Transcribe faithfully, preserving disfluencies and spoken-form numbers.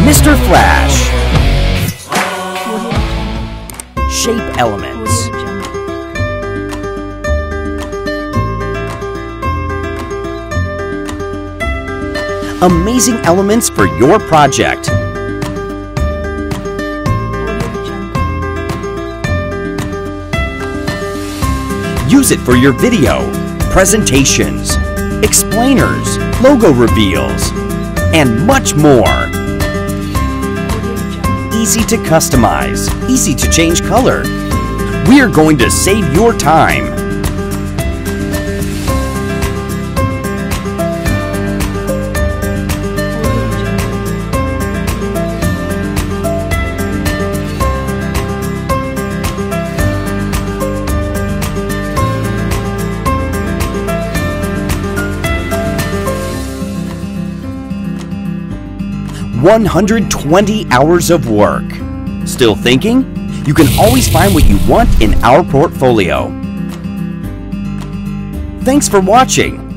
Mister Flash. Shape elements. Amazing elements for your project. Use it for your video, presentations, explainers, logo reveals, and much more. Easy to customize, easy to change color. We are going to save your time. one hundred twenty hours of work. Still thinking? You can always find what you want in our portfolio. Thanks for watching.